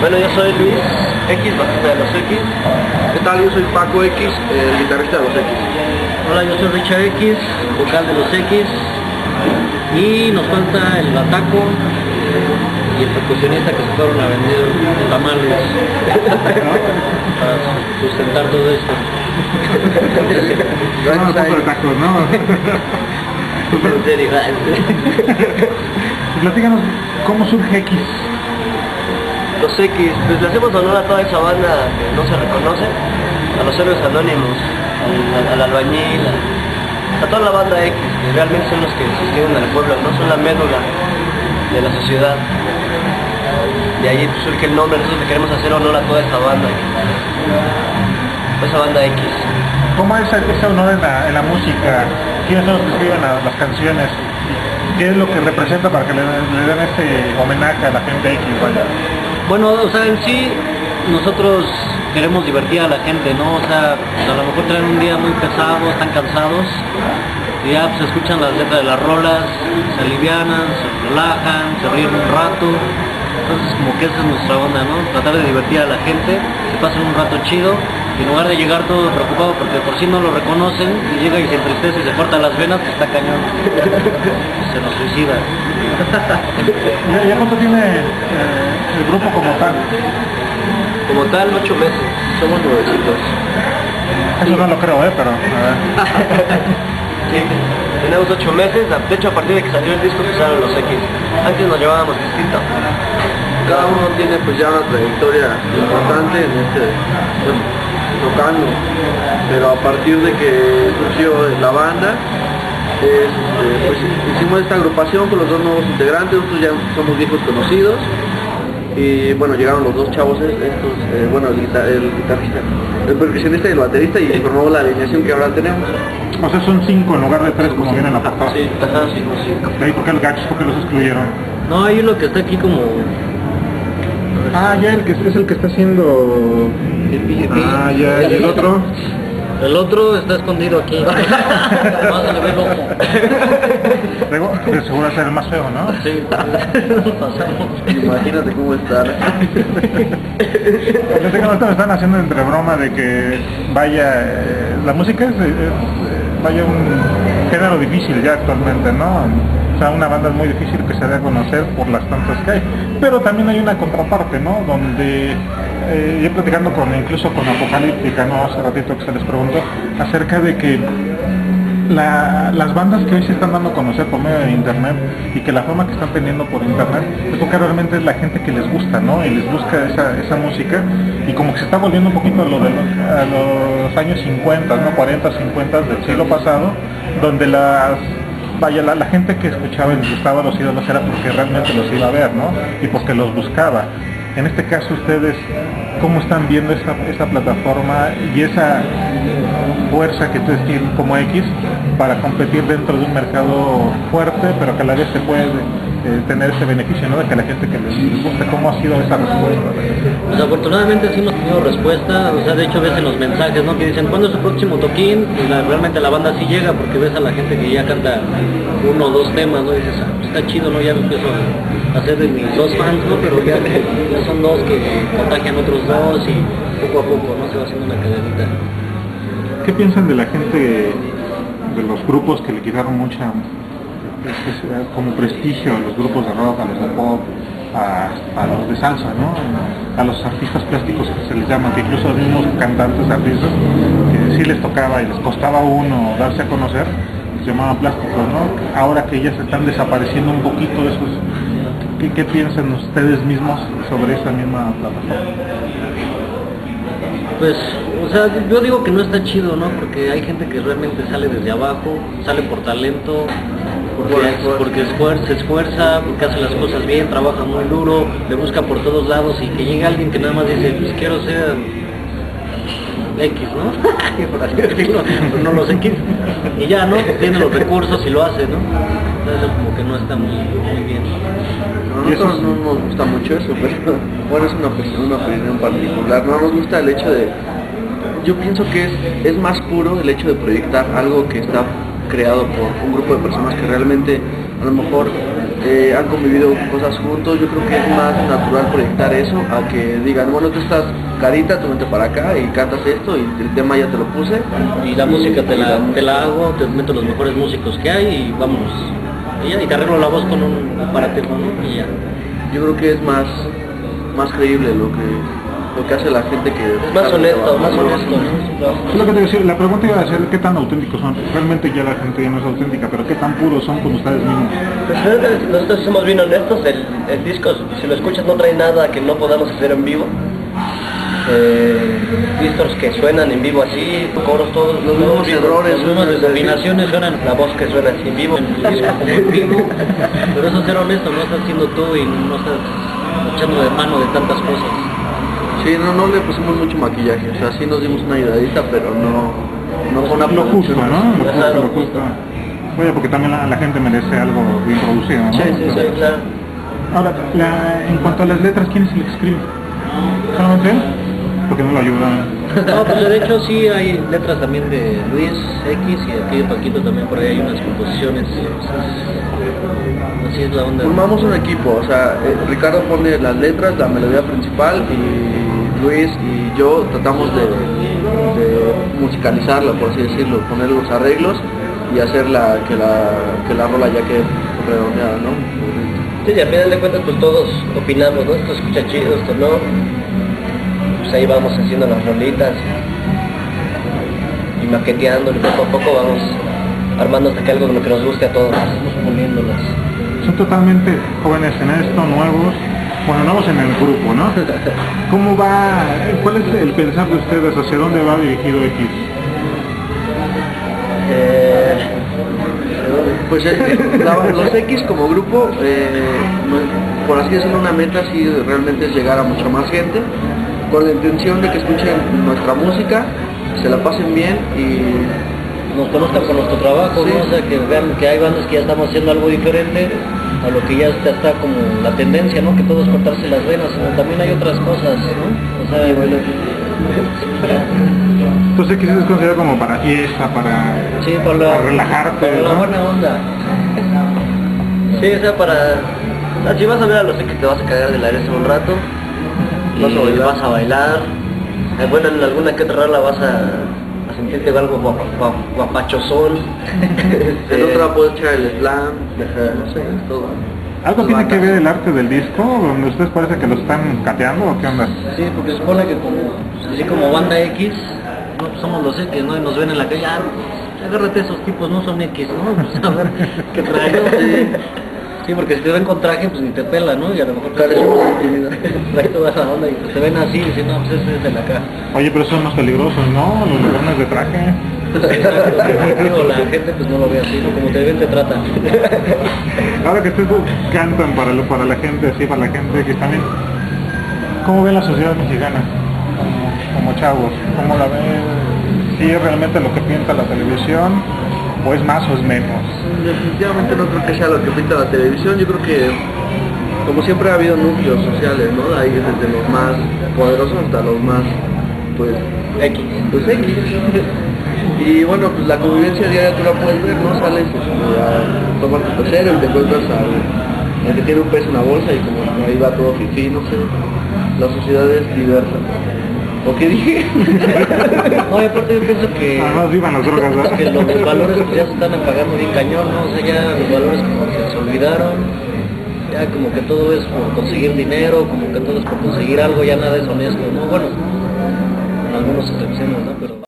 Bueno, yo soy Luis X, bajista de los X. ¿Qué tal? Yo soy Paco X, el guitarrista de los X. Hola, yo soy Richard X, vocal de los X. Y nos falta el bataco y el percusionista que se fueron a vender tamales para sustentar todo esto. No, un poco de tacos, ¿no? En serio. Platícanos, ¿cómo surge X? Los X, pues le hacemos honor a toda esa banda que no se reconoce, a los héroes anónimos, al albañil, a toda la banda X, que realmente son los que sostienen al pueblo, no son la médula de la sociedad. De ahí surge el nombre, nosotros le queremos hacer honor a toda esa banda, esa banda X. ¿Cómo es ese honor en la música? ¿Quiénes son los que escriben las canciones? ¿Qué es lo que representa para que le den este homenaje a la gente X? Vaya. Bueno, o sea, en sí, nosotros queremos divertir a la gente, ¿no? O sea, a lo mejor traen un día muy pesado, están cansados, y ya pues escuchan las letras de las rolas, se alivianan, se relajan, se ríen un rato. Entonces como que esa es nuestra onda, ¿no? Tratar de divertir a la gente, que pasen un rato chido, y en lugar de llegar todo preocupado porque por sí no lo reconocen, y llega y se entristece y se corta las venas, pues está cañón. Se nos suicida. ¿Ya cuánto tiene el grupo como tal? Como tal, 8 meses, somos nuevecitos. Eso no lo creo, pero... Sí, tenemos 8 meses, de hecho a partir de que salió el disco empezaron los X. Antes nos llevábamos distinto. Cada uno tiene pues ya una trayectoria importante en tocando, pero a partir de que surgió la banda, pues hicimos esta agrupación con los dos nuevos integrantes. Nosotros ya somos viejos conocidos y bueno, llegaron los dos chavos estos, bueno, el guitarrista, el percusionista y el baterista, y formó la alineación que ahora tenemos. O sea, son 5 en lugar de 3 como viene en la portada. Sí, ajá, sí, sí. ¿Y por qué el gacho? ¿Por qué los excluyeron? No, hay uno que está aquí como... Ah, ya es el que está haciendo... Ah, ya, ¿y el otro? El otro está escondido aquí. Más se le ve el ojo. Luego, seguro ser el más feo, ¿no? Sí, nos pasamos. Imagínate cómo está. Me están haciendo entre broma de que vaya... la música es vaya un género difícil ya actualmente, ¿no? O sea, una banda es muy difícil que se dé a conocer por las tantas que hay. Pero también hay una contraparte, ¿no? Donde yo platicando incluso con Apocalíptica, ¿no? Hace ratito que se les preguntó acerca de que las bandas que hoy se están dando a conocer por medio de internet, y que la fama que están teniendo por internet es porque realmente es la gente que les gusta, ¿no? Y les busca esa música, y como que se está volviendo un poquito a los años 50, ¿no? 40, 50 del siglo pasado, donde la gente que escuchaba y les gustaba los ídolos era porque realmente los iba a ver, ¿no? Y porque los buscaba. En este caso, ustedes, ¿cómo están viendo esa plataforma y esa fuerza que ustedes tienen como X para competir dentro de un mercado fuerte, pero que a la vez se puede tener ese beneficio, ¿no? De que la gente que les gusta? ¿Cómo ha sido esa respuesta? Pues afortunadamente sí hemos tenido respuesta, o sea, de hecho ves en los mensajes, ¿no? Que dicen, ¿cuándo es su próximo toquín? Y realmente la banda sí llega, porque ves a la gente que ya canta 1 o 2 temas, ¿no? Y dices, pues está chido, ¿no? Ya me empiezo a hacer de mis 2 fans, ¿no? Pero ya son 2 que contagian otros 2, y poco a poco, ¿no? Se va haciendo una cadenita. ¿Qué piensan de la gente, de los grupos que le quitaron mucha como prestigio a los grupos de rock, a los de pop, a los de salsa, ¿no? A los artistas plásticos que se les llaman, que incluso los mismos cantantes, artistas, que sí les tocaba y les costaba uno darse a conocer, se llamaban plásticos, ¿no? Ahora que ya se están desapareciendo un poquito de esos, ¿qué piensan ustedes mismos sobre esa misma plataforma? Pues, o sea, yo digo que no está chido, ¿no? Porque hay gente que realmente sale desde abajo, sale por talento, porque se esfuerza, porque hace las cosas bien, trabaja muy duro, le busca por todos lados, y que llegue alguien que nada más dice, pues quiero ser X, ¿no? Por así decirlo, no los X, y ya, ¿no? Tiene los recursos y lo hace, ¿no? Entonces como que no está muy bien. A nosotros no nos gusta mucho eso, pero bueno, es una opinión particular. No nos gusta el hecho de... Yo pienso que es más puro el hecho de proyectar algo que está creado por un grupo de personas que realmente a lo mejor han convivido cosas juntos. Yo creo que es más natural proyectar eso a que digan, bueno, tú estás carita, tú vente para acá y cantas esto y el tema ya te lo puse. Y la música te la hago, te meto los mejores músicos que hay y vámonos. Y te arreglo la voz con un aparatejo, ¿no? Y ya. Yo creo que es más creíble lo que hace la gente que... Es más honesto, más honesto, ¿no? Es lo que te decía, la pregunta iba a ser qué tan auténticos son. Realmente ya la gente ya no es auténtica, pero qué tan puros son con ustedes mismos. Pues nosotros somos bien honestos, el disco, si lo escuchas, no trae nada que no podamos hacer en vivo. Distors que suenan en vivo así, coros todos, los mismos errores, las mismas desafinaciones suenan, la voz que suena así en vivo. en el disco como en vivo, pero eso es ser honesto, no estás siendo tú y no estás echando de mano de tantas cosas. Sí, no le pusimos mucho maquillaje, o sea, sí nos dimos una ayudadita, pero no fue una Lo justo, producción. ¿no? Ajá, Lo justo. Oye, porque también la gente merece algo bien producido, ¿no? Sí, claro. Ahora, en cuanto a las letras, ¿quién es el que escribe? ¿Solamente él? Porque no lo ayudan. No, pues de hecho sí hay letras también de Luis X y aquí de Paquito también, por ahí hay unas composiciones. Así es la onda. Formamos un equipo, o sea, Ricardo pone las letras, la melodía principal y Luis y yo tratamos de musicalizarla, por así decirlo, poner los arreglos y hacer que la rola ya quede redondeada, ¿no? Sí, y a final de cuentas pues todos opinamos, ¿no? Esto escucha chido, esto no. Pues ahí vamos haciendo las rolitas y maqueteando y poco a poco vamos armando hasta que algo de lo que nos guste a todos, vamos poniéndolas. Son totalmente jóvenes en esto, nuevos, bueno, nuevos en el grupo, ¿no? ¿Cómo va, cuál es el pensar de ustedes, hacia dónde va dirigido X? Pues los X como grupo, por así decirlo, una meta sí realmente es llegar a mucha más gente, con la intención de que escuchen nuestra música, se la pasen bien y nos conozcan con nuestro trabajo, sí, ¿no? O sea, que vean que hay bandas que ya estamos haciendo algo diferente a lo que ya está como la tendencia, ¿no? Que todo es cortarse las venas, pero también hay otras cosas, ¿no? O sea, bueno, Entonces X es considerado como para fiesta, sí, para relajarte, para la ¿no? buena onda. sí, o sea, si vas a ver a los X te vas a cagar de la risa un rato, vas a bailar, bueno, en alguna que otra rola vas a sentirte algo guapachosón, en otra puedes echar el slam, no sé, todo. ¿Algo tiene que ver el arte del disco, donde ustedes parece que lo están cateando o qué onda? Sí, porque se supone que así como banda X, no, pues somos los X, ¿no? Y nos ven en la calle, agárrate esos tipos, no son X, ¿no? Pues a ver qué traen. Sí, porque si te ven con traje, pues ni te pela, ¿no? Y a lo mejor Carecemos de intimidad. trae toda esa onda y pues te ven así y dicen, no, pues ese es de la acá. Oye, pero son más peligrosos, ¿no? Los ladrones de traje. Digo, la gente pues no lo ve así, ¿no? Como te ven, te tratan. Ahora que ustedes cantan para la gente, así, para la gente que también, ¿cómo ven la sociedad mexicana? Como chavos, ¿cómo la ven? ¿Sí es realmente lo que pinta la televisión o es más o es menos? Definitivamente no creo que sea lo que pinta la televisión. Yo creo que, como siempre, ha habido núcleos sociales, ¿no? Ahí desde los más poderosos hasta los más, pues, X. Y bueno, pues la convivencia diaria tú la puedes ver, ¿no? Sales a tomar tu pecero y te encuentras al que tiene un pez en la bolsa y como ahí va todo fifí, no sé. La sociedad es diversa. ¿O qué dije? No, y aparte yo pienso que... Además vivan las drogas, ¿verdad? Que los valores pues, ya se están apagando bien cañón, ¿no? O sea, ya los valores como que se olvidaron, ya como que todo es por conseguir dinero, como que todo es por conseguir algo, ya nada es honesto, ¿no? Bueno, en algunos excepciones, ¿no? Pero...